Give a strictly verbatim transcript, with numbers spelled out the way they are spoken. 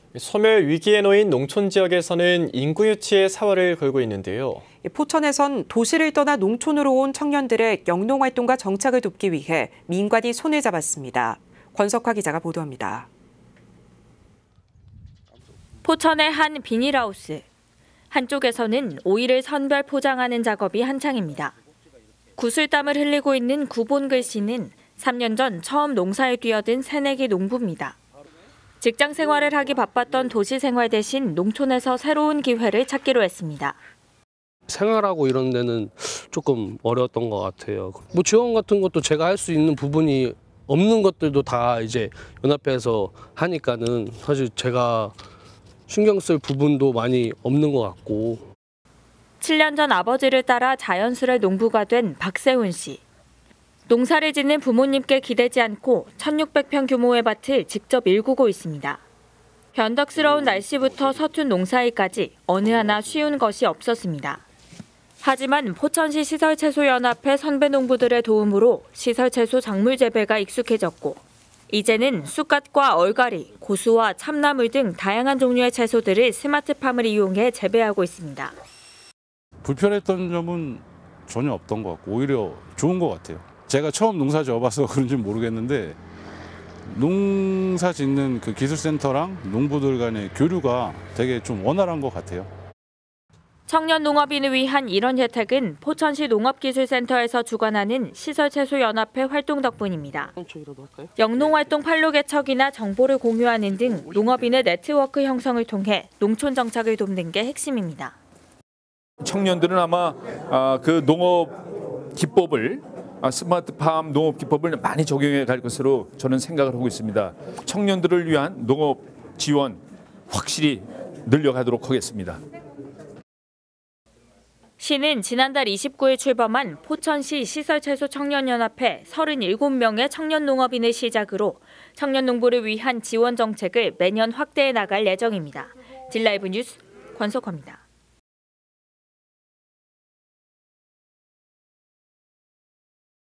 소멸 위기에 놓인 농촌 지역에서는 인구 유치에 사활을 걸고 있는데요. 포천에선 도시를 떠나 농촌으로 온 청년들의 영농활동과 정착을 돕기 위해 민관이 손을 잡았습니다. 권석화 기자가 보도합니다. 포천의 한 비닐하우스. 한쪽에서는 오이를 선별 포장하는 작업이 한창입니다. 구슬땀을 흘리고 있는 구본글 씨는 삼 년 전 처음 농사에 뛰어든 새내기 농부입니다. 직장 생활을 하기 바빴던 도시 생활 대신 농촌에서 새로운 기회를 찾기로 했습니다. 생활하고 이런 데는 조금 어려웠던 것 같아요. 뭐 지원 같은 것도 제가 할 수 있는 부분이 없는 것들도 다 이제 연합회에서 하니까는 사실 제가 신경 쓸 부분도 많이 없는 것 같고. 칠 년 전 아버지를 따라 자연스레 농부가 된 박세훈 씨. 농사를 짓는 부모님께 기대지 않고 천육백 평 규모의 밭을 직접 일구고 있습니다. 변덕스러운 날씨부터 서툰 농사일까지 어느 하나 쉬운 것이 없었습니다. 하지만 포천시 시설채소연합회 선배 농부들의 도움으로 시설채소 작물 재배가 익숙해졌고 이제는 쑥갓과 얼갈이, 고수와 참나물 등 다양한 종류의 채소들을 스마트팜을 이용해 재배하고 있습니다. 불편했던 점은 전혀 없던 것 같고 오히려 좋은 것 같아요. 제가 처음 농사 지어봐서 그런지 모르겠는데 농사 짓는 그 기술센터랑 농부들 간의 교류가 되게 좀 원활한 것 같아요. 청년 농업인을 위한 이런 혜택은 포천시 농업기술센터에서 주관하는 시설채소연합회 활동 덕분입니다. 영농활동 판로 개척이나 정보를 공유하는 등 농업인의 네트워크 형성을 통해 농촌 정착을 돕는 게 핵심입니다. 청년들은 아마 그 농업 기법을 스마트팜 농업 기법을 많이 적용해 갈 것으로 저는 생각을 하고 있습니다. 청년들을 위한 농업 지원 확실히 늘려가도록 하겠습니다. 시는 지난달 이십구 일 출범한 포천시 시설채소 청년연합회 서른일곱 명의 청년 농업인을 시작으로 청년 농부를 위한 지원 정책을 매년 확대해 나갈 예정입니다. 진라이브 뉴스 권석화입니다.